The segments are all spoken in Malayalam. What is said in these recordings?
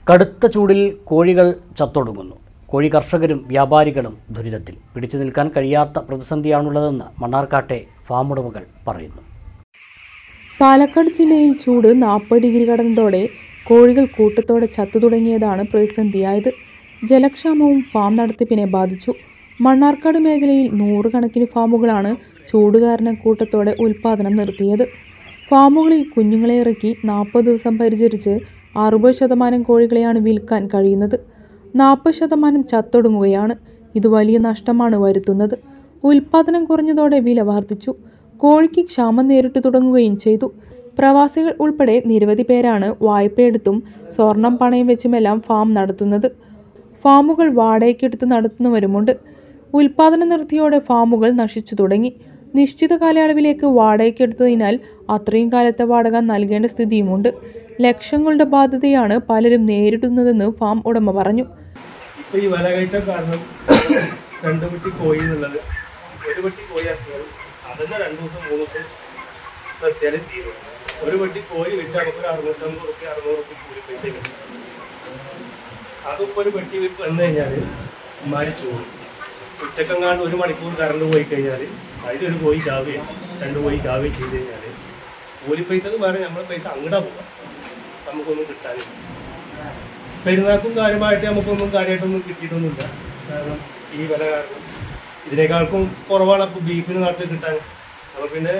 കടുത്ത ചൂടിൽ കോഴികൾ ചത്തൊടുങ്ങുന്നു. കോഴി കർഷകരും വ്യാപാരികളും ദുരിതത്തിൽ. പിടിച്ചു നിൽക്കാൻ കഴിയാത്ത പ്രതിസന്ധിയാണുള്ളതെന്ന് മണ്ണാർക്കാട്ടെ ഫാം ഉടമകൾ പറയുന്നു. പാലക്കാട് ജില്ലയിൽ ചൂട് 40 ഡിഗ്രി കടന്നതോടെ കോഴികൾ കൂട്ടത്തോടെ ചത്തു തുടങ്ങിയതാണ് പ്രതിസന്ധിയായത്. ജലക്ഷാമവും ഫാം നടത്തിപ്പിനെ ബാധിച്ചു. മണ്ണാർക്കാട് മേഖലയിൽ 100 കണക്കിന് ഫാമുകളാണ് ചൂട് കാരണം കൂട്ടത്തോടെ ഉൽപ്പാദനം നിർത്തിയത്. ഫാമുകളിൽ കുഞ്ഞുങ്ങളെ ഇറക്കി 40 ദിവസം പരിചരിച്ച് 60% കോഴികളെയാണ് വിൽക്കാൻ കഴിയുന്നത്. 40% ചത്തൊടുങ്ങുകയാണ്. ഇത് വലിയ നഷ്ടമാണ് വരുത്തുന്നത്. ഉൽപ്പാദനം കുറഞ്ഞതോടെ വില വർദ്ധിച്ചു. കോഴിക്ക് ക്ഷാമം നേരിട്ട് തുടങ്ങുകയും ചെയ്തു. പ്രവാസികൾ ഉൾപ്പെടെ നിരവധി പേരാണ് വായ്പയെടുത്തും സ്വർണം പണയം വെച്ചുമെല്ലാം ഫാം നടത്തുന്നത്. ഫാമുകൾ വാടകയ്ക്കെടുത്ത് നടത്തുന്നവരുമുണ്ട്. ഉൽപ്പാദനം നിർത്തിയോടെ ഫാമുകൾ നശിച്ചു തുടങ്ങി. നിശ്ചിത കാലയളവിലേക്ക് വാടകയ്ക്കെടുത്തതിനാൽ അത്രയും കാലത്തെ വാടക നൽകേണ്ട സ്ഥിതിയുമുണ്ട്. ലക്ഷങ്ങളുടെ ബാധ്യതയാണ് പലരും നേരിടുന്നതെന്ന് ഫാം ഉടമ പറഞ്ഞു. ഇപ്പോൾ ഈ വിലകയറ്റം കാരണം 2 പെട്ടി കോഴി എന്നുള്ളത് 1 പെട്ടി കോഴി ഇറക്കിയാൽ അതന്നെ 2 ദിവസം 3 ദിവസം നിർത്തിയാലും തീരും. 1 പെട്ടി കോഴി വിറ്റ് നമുക്ക് 650 റുപ്യ 600 റുപ്യ കൂലി പൈസ കിട്ടും. അതിപ്പോൾ 1 പെട്ടി വന്നു കഴിഞ്ഞാൽ മരിച്ചു. ഉച്ചക്കെങ്ങാണ്ട് 1 മണിക്കൂർ കറണ്ട് പോയി കഴിഞ്ഞാൽ അതിലൊരു കോഴി ചാവുകയും 2 കോഴി ചാവുകയും ചെയ്ത് കഴിഞ്ഞാൽ കൂലി പൈസക്ക് വേറെ നമ്മളെ പൈസ അങ്ങോട്ടാ പോകാം, നമുക്കൊന്നും കിട്ടാനില്ല. പെരുന്നാൾക്കും കാര്യമായിട്ട് നമുക്കൊന്നും കാര്യമായിട്ടൊന്നും കിട്ടിയിട്ടൊന്നുമില്ല. കാരണം ഈ വില കാരണം ഇതിനേക്കാൾക്കും കുറവാണ് അപ്പോൾ ബീഫിന് നാട്ടിൽ കിട്ടാൻ. അപ്പോൾ പിന്നെ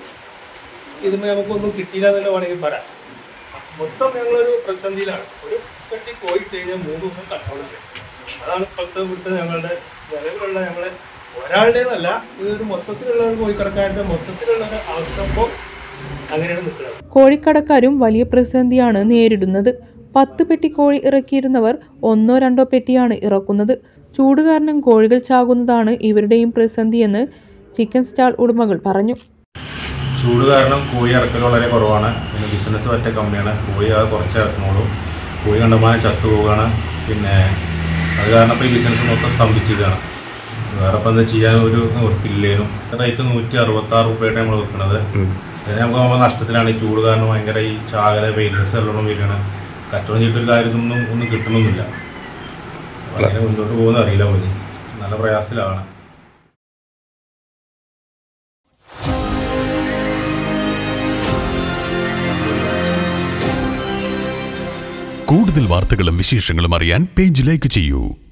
ഇതിന് നമുക്കൊന്നും കിട്ടിയില്ല എന്ന് തന്നെ വേണമെങ്കിൽ പറയാം. മൊത്തം ഞങ്ങളൊരു പ്രതിസന്ധിയിലാണ്. 1 പെട്ടി കോഴി കഴിഞ്ഞാൽ 3 ദിവസം കച്ചവടം ചെയ്യും. അതാണ് ഇപ്പോഴത്തെ ഇവിടുത്തെ ഞങ്ങളുടെ നിലവിലുള്ള ഞങ്ങളെ ഒരാളുടേതല്ല, ഇതൊരു മൊത്തത്തിലുള്ള ഒരു കോഴിക്കടക്കാരുടെ മൊത്തത്തിലുള്ള ഒരു അവസ്ഥ ഇപ്പോൾ അങ്ങനെയാണ് നിൽക്കുന്നത്. കോഴിക്കടക്കാരും വലിയ പ്രതിസന്ധിയാണ് നേരിടുന്നത്. 10 പെട്ടി കോഴി ഇറക്കിയിരുന്നവർ 1-2 പെട്ടിയാണ് ഇറക്കുന്നത്. ചൂട് കാരണം കോഴികൾ ചാകുന്നതാണ് ഇവരുടെയും പ്രതിസന്ധിയെന്ന് ചിക്കൻ സ്റ്റാൾ ഉടമകൾ പറഞ്ഞു. ചൂട് കാരണം കോഴി ഇറക്കൽ വളരെ കുറവാണ്. പിന്നെ ബിസിനസ് പറ്റിയ കമ്മിയാണ്. കോഴി അത് കുറച്ച് ഇറക്കുന്നുള്ളൂ. കോഴി കണ്ടമാനം ചത്തുപോവുകയാണ്. പിന്നെ അത് കാരണം ഇപ്പോൾ ഈ ബിസിനസ് മൊത്തം സ്തംഭിച്ചിരിക്കുകയാണ്. വേറെ ഇപ്പം എന്താ ചെയ്യാൻ ഒരു നിവൃത്തിയില്ലേനും. റേറ്റ് 166 രൂപയുടെ നമ്മൾ വെക്കുന്നത്. അതിന് നമുക്ക് നമ്മൾ നഷ്ടത്തിലാണ്. ഈ ചൂട് കാരണം ഭയങ്കര ഈ ചാകര വെയിലൻസ് എല്ലാം വരികയാണ്. കച്ചവടം ചെയ്തിട്ടൊരു കാര്യമൊന്നും കിട്ടണമെന്നില്ല. വളരെ മുന്നോട്ട് പോകുന്ന അറിയില്ല. പോയി നല്ല പ്രയാസത്തിലാണ്. കൂടുതൽ വാർത്തകളും വിശേഷങ്ങളും അറിയാൻ പേജ് ലൈക്ക് ചെയ്യൂ.